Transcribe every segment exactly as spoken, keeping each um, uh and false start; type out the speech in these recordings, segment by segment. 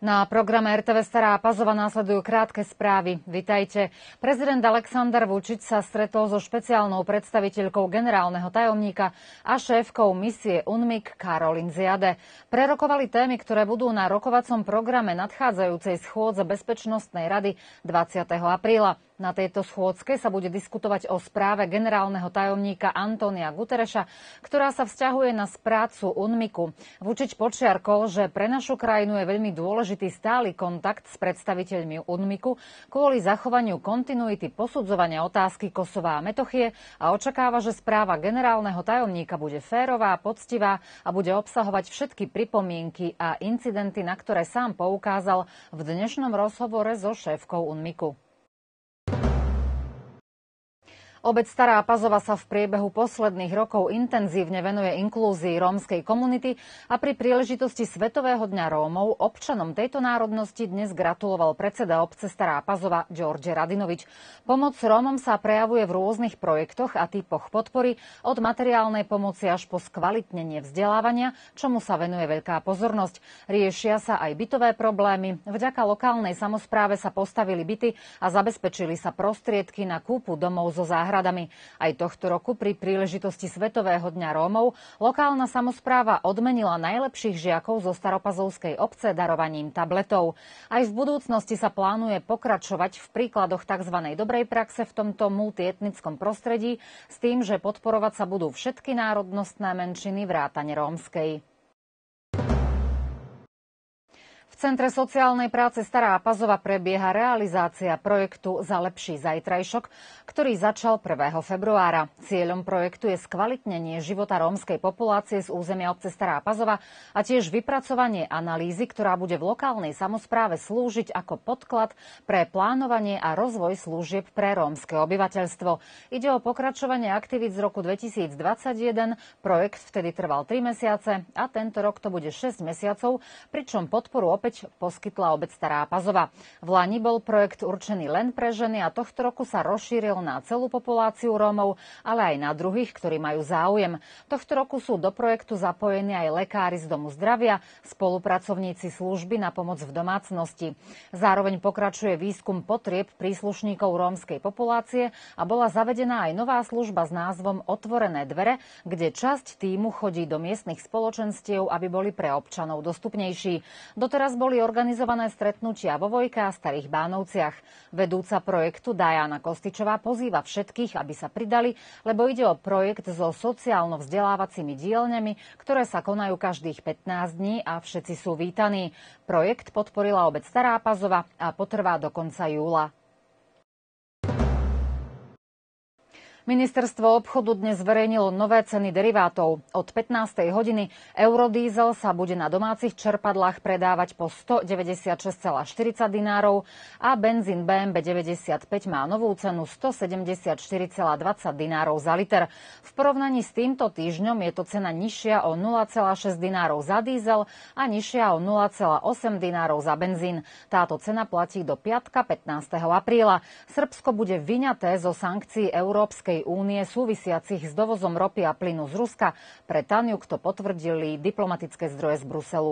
Na programe er té vé Stará Pazova následujú krátke správy. Vitajte. Prezident Alexander Vučić sa stretol so špeciálnou predstaviteľkou generálneho tajomníka a šéfkou misie UNMIK Karolín Ziade. Prerokovali témy, ktoré budú na rokovacom programe nadchádzajúcej schôdze Bezpečnostnej rady dvadsiateho apríla. Na tejto schôdzke sa bude diskutovať o správe generálneho tajomníka Antónia Gutereša, ktorá sa vzťahuje na prácu UNMIKu. Vučić podčiarkol, že pre našu krajinu je veľmi dôležitý stály kontakt s predstaviteľmi UNMIKu kvôli zachovaniu kontinuity posudzovania otázky Kosova a Metochie a očakáva, že správa generálneho tajomníka bude férová, poctivá a bude obsahovať všetky pripomienky a incidenty, na ktoré sám poukázal v dnešnom rozhovore so šéfkou UNMIKu. Obec Stará Pazova sa v priebehu posledných rokov intenzívne venuje inklúzii rómskej komunity a pri príležitosti Svetového dňa Rómov občanom tejto národnosti dnes gratuloval predseda obce Stará Pazova Đorđe Radinović. Pomoc Rómom sa prejavuje v rôznych projektoch a typoch podpory, od materiálnej pomoci až po skvalitnenie vzdelávania, čomu sa venuje veľká pozornosť. Riešia sa aj bytové problémy. Vďaka lokálnej samospráve sa postavili byty a zabezpečili sa prostriedky na kúpu domov zo záhradami. Aj tohto roku pri príležitosti Svetového dňa Rómov lokálna samospráva odmenila najlepších žiakov zo Staropazovskej obce darovaním tabletov. Aj v budúcnosti sa plánuje pokračovať v príkladoch tzv. Dobrej praxe v tomto multietnickom prostredí s tým, že podporovať sa budú všetky národnostné menšiny vrátane rómskej. V Centre sociálnej práce Stará Pazova prebieha realizácia projektu Za lepší zajtrajšok, ktorý začal prvého februára. Cieľom projektu je skvalitnenie života rómskej populácie z územia obce Stará Pazova a tiež vypracovanie analýzy, ktorá bude v lokálnej samospráve slúžiť ako podklad pre plánovanie a rozvoj služieb pre rómske obyvateľstvo. Ide o pokračovanie aktivít z roku dvetisícdvadsaťjeden. Projekt vtedy trval tri mesiace a tento rok to bude šesť mesiacov, pričom podporu opäť poskytla obec Stará Pazova. V lani bol projekt určený len pre ženy a tohto roku sa rozšíril na celú populáciu Rómov, ale aj na druhých, ktorí majú záujem. Tohto roku sú do projektu zapojení aj lekári z Domu zdravia, spolupracovníci služby na pomoc v domácnosti. Zároveň pokračuje výskum potrieb príslušníkov rómskej populácie a bola zavedená aj nová služba s názvom Otvorené dvere, kde časť tímu chodí do miestnych spoločenstiev, aby boli pre občanov dostupnejší. Doteraz boli organizované stretnutia vo Vojke a Starých Bánovciach. Vedúca projektu Diana Kostičová pozýva všetkých, aby sa pridali, lebo ide o projekt so sociálno-vzdelávacími dielňami, ktoré sa konajú každých pätnásť dní a všetci sú vítaní. Projekt podporila obec Stará Pazova a potrvá do konca júla. Ministerstvo obchodu dnes zverejnilo nové ceny derivátov. Od pätnástej hodiny eurodiesel sa bude na domácich čerpadlách predávať po stodeväťdesiatšesť celá štyridsať dinárov a benzín bé em bé deväťdesiatpäť má novú cenu stosedemdesiatštyri celá dvadsať dinárov za liter. V porovnaní s týmto týždňom je to cena nižšia o nula celá šesť dinárov za diesel a nižšia o nula celá osem dinárov za benzín. Táto cena platí do piatka pätnásteho apríla. Srbsko bude vyňaté zo sankcií Európskej únie súvisiacich s dovozom ropy a plynu z Ruska. Pre Taniuk to potvrdili diplomatické zdroje z Bruselu.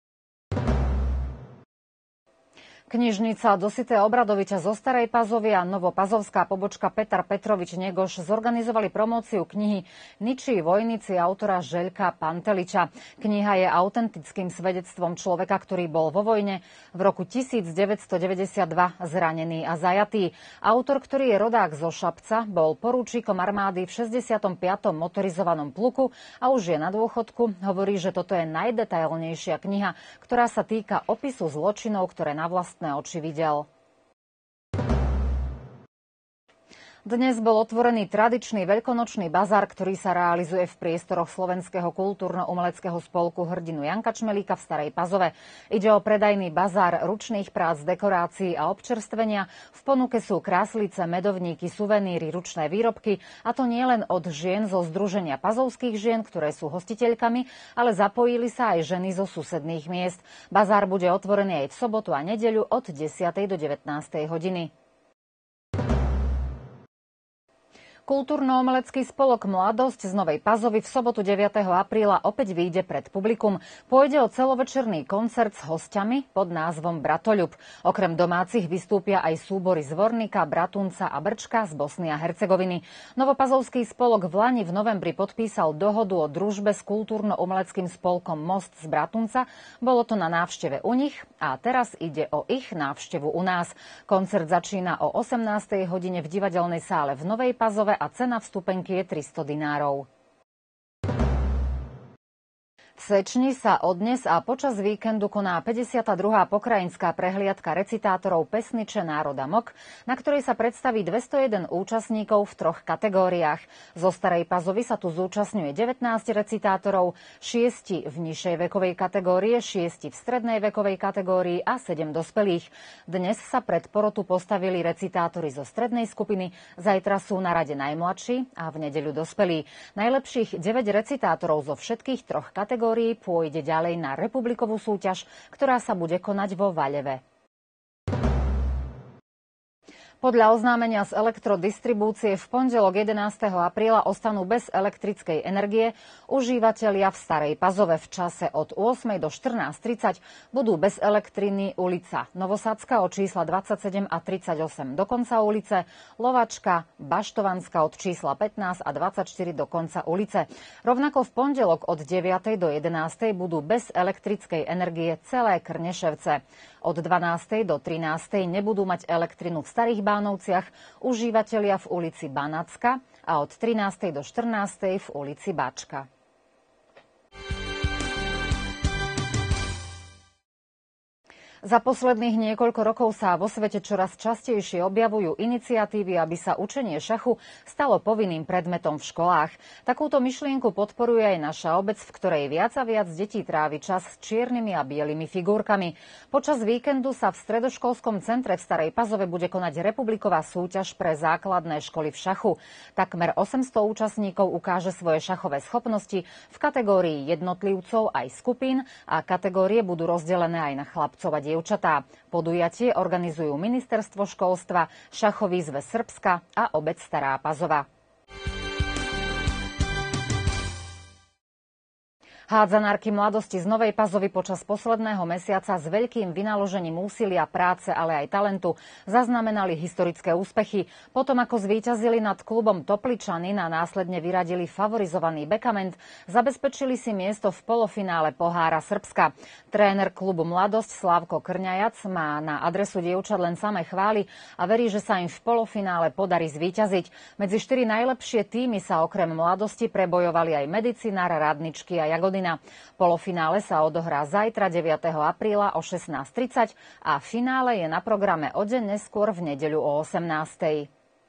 Knižnica Dosité Obradoviča zo Starej Pazovy a novopazovská pobočka Petar Petrovič Negoš zorganizovali promóciu knihy Ničí vojnici autora Žeľka Panteliča. Kniha je autentickým svedectvom človeka, ktorý bol vo vojne v roku devätnásťstodeväťdesiatdva zranený a zajatý. Autor, ktorý je rodák zo Šapca, bol porúčikom armády v šesťdesiatom piatom motorizovanom pluku a už je na dôchodku. Hovorí, že toto je najdetailnejšia kniha, ktorá sa týka opisu zločinov, ktoré na vlastné oči videl. Dnes bol otvorený tradičný veľkonočný bazár, ktorý sa realizuje v priestoroch Slovenského kultúrno-umeleckého spolku Hrdinu Janka Čmelíka v Starej Pazove. Ide o predajný bazár ručných prác, dekorácií a občerstvenia. V ponuke sú kráslice, medovníky, suveníry, ručné výrobky, a to nie len od žien zo Združenia pazovských žien, ktoré sú hostiteľkami, ale zapojili sa aj ženy zo susedných miest. Bazár bude otvorený aj v sobotu a nedeľu od desiatej do devätnástej hodiny. Kultúrno-umelecký spolok Mladosť z Novej Pazovy v sobotu deviateho apríla opäť vyjde pred publikum. Pôjde o celovečerný koncert s hostiami pod názvom Bratoľub. Okrem domácich vystúpia aj súbory z Vornika, Bratunca a Brčka z Bosny a Hercegoviny. Novopazovský spolok v lani v novembri podpísal dohodu o družbe s kultúrno-umeleckým spolkom Most z Bratunca. Bolo to na návšteve u nich a teraz ide o ich návštevu u nás. Koncert začína o osemnástej hodine v divadelnej sále v Novej Pazove a cena vstupenky je tristo dinárov. V Sečni sa odnes a počas víkendu koná päťdesiata druhá pokrajinská prehliadka recitátorov Pesniče národa Mok, na ktorej sa predstaví dvestojeden účastníkov v troch kategóriách. Zo Starej Pazovy sa tu zúčastňuje devätnásť recitátorov, šiesti v nižšej vekovej kategórie, šiesti v strednej vekovej kategórii a sedem dospelých. Dnes sa pred porotu postavili recitátori zo strednej skupiny, zajtra sú na rade najmladší a v nedeľu dospelí. Najlepších deväť recitátorov zo všetkých troch kategórií pôjde ďalej na republikovú súťaž, ktorá sa bude konať vo Vaľeve. Podľa oznámenia z elektrodistribúcie v pondelok jedenásteho apríla ostanú bez elektrickej energie užívatelia v Starej Pazove. V čase od ôsmej do štrnásť tridsať budú bez elektriny ulica Novosadská od čísla dvadsaťsedem a tridsaťosem do konca ulice, Lovačka, Baštovanská od čísla pätnásť a dvadsaťštyri do konca ulice. Rovnako v pondelok od deviatej do jedenástej budú bez elektrickej energie celé Krneševce. Od dvanástej do trinástej nebudú mať elektrinu v Starých Bánovciach užívatelia v ulici Banacka a od trinástej do štrnástej v ulici Bačka. Za posledných niekoľko rokov sa vo svete čoraz častejšie objavujú iniciatívy, aby sa učenie šachu stalo povinným predmetom v školách. Takúto myšlienku podporuje aj naša obec, v ktorej viac a viac detí trávi čas s čiernymi a bielými figurkami. Počas víkendu sa v stredoškolskom centre v Starej Pazove bude konať republiková súťaž pre základné školy v šachu. Takmer osemsto účastníkov ukáže svoje šachové schopnosti v kategórii jednotlivcov aj skupín a kategórie budú rozdelené aj na chlapcov a dievčatá. Podujatie organizujú Ministerstvo školstva, Šachový zväz Srbska a obec Stará Pazova. Hádzanárky Mladosti z Novej Pazovy počas posledného mesiaca s veľkým vynaložením úsilia, práce, ale aj talentu zaznamenali historické úspechy. Potom, ako zvíťazili nad klubom Topličany a následne vyradili favorizovaný Bekament, zabezpečili si miesto v polofinále Pohára Srbska. Tréner klubu Mladosť Slávko Krňajac má na adresu dievčat len samé chvály a verí, že sa im v polofinále podarí zvíťaziť. Medzi štyri najlepšie týmy sa okrem Mladosti prebojovali aj Medicinár, Radničky a Jagodina. Polofinále sa odohrá zajtra deviateho apríla o šestnásť tridsať a finále je na programe o deň neskôr v nedeľu o osemnástej.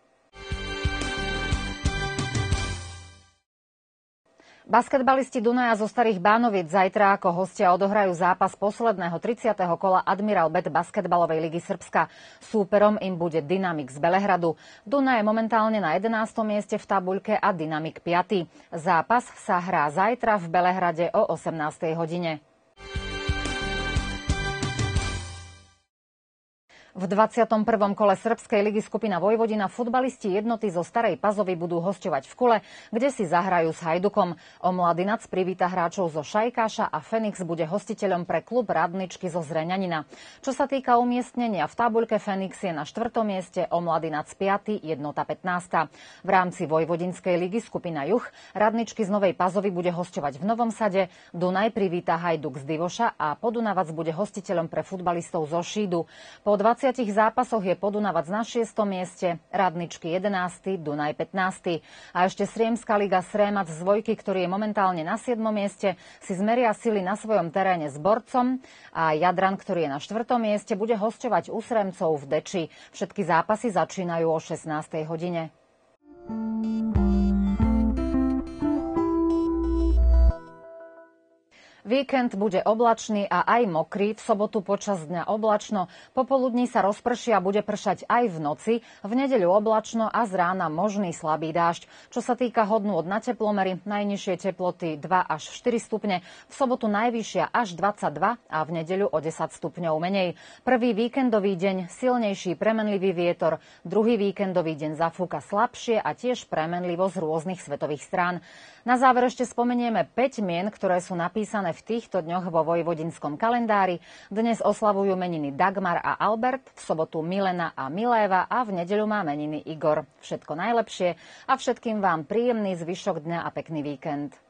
Basketbalisti Dunaja zo Starých Bánoviec zajtra ako hostia odohrajú zápas posledného tridsiateho kola Admiral Bet basketbalovej ligy Srbska. Súperom im bude Dynamik z Belehradu. Dunaj je momentálne na jedenástom mieste v tabuľke a Dynamik piaty. Zápas sa hrá zajtra v Belehrade o osemnástej hodine. V dvadsiatom prvom kole Srbskej ligy skupina Vojvodina futbalisti jednoty zo Starej Pazovy budú hosťovať v Kule, kde si zahrajú s Hajdukom. Omladinac privíta hráčov zo Šajkáša a Fenix bude hostiteľom pre klub Radničky zo Zreňanina. Čo sa týka umiestnenia, v tabuľke Fenix je na štvrtom mieste, Omladinac piaty, jednota pätnásta. V rámci Vojvodinskej ligy skupina Juh Radničky z Novej Pazovy bude hosťovať v Novom Sade, Dunaj privíta Hajduk z Divoša a Podunavac bude hostiteľom pre futbalistov zo Šídu. Po dvadsiatich zápasoch je Podunavac na šiestom mieste, Radničky jedenásty, Dunaj pätnásty. A ešte Sriemska liga Srémac z Vojky, ktorý je momentálne na siedmom mieste, si zmeria sily na svojom teréne s Borcom a Jadran, ktorý je na štvrtom mieste, bude hosťovať u Sremcov v Deči. Všetky zápasy začínajú o šestnástej hodine. Víkend bude oblačný a aj mokrý, v sobotu počas dňa oblačno, popoludní sa rozprší a bude pršať aj v noci, v nedeľu oblačno a z rána možný slabý dážď. Čo sa týka hodnôt na teplomery, najnižšie teploty dva až štyri stupne, v sobotu najvyššia až dvadsaťdva a v nedeľu o desať stupňov menej. Prvý víkendový deň silnejší premenlivý vietor, druhý víkendový deň zafúka slabšie a tiež premenlivo z rôznych svetových strán. Na záver ešte spomenieme päť mien, ktoré sú napísané v týchto dňoch vo vojvodinskom kalendári. Dnes oslavujú meniny Dagmar a Albert, v sobotu Milena a Miléva a v nedeľu má meniny Igor. Všetko najlepšie a všetkým vám príjemný zvyšok dňa a pekný víkend.